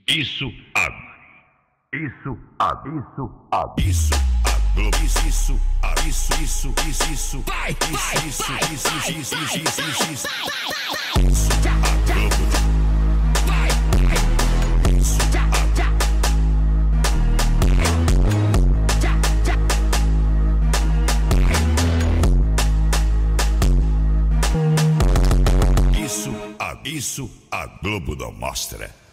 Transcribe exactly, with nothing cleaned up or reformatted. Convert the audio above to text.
Isso a isso a isso a isso a Globo, isso isso a isso isso isso isso vai isso isso isso isso isso isso isso isso isso a Globo, vai isso a isso a isso a Globo não mostra.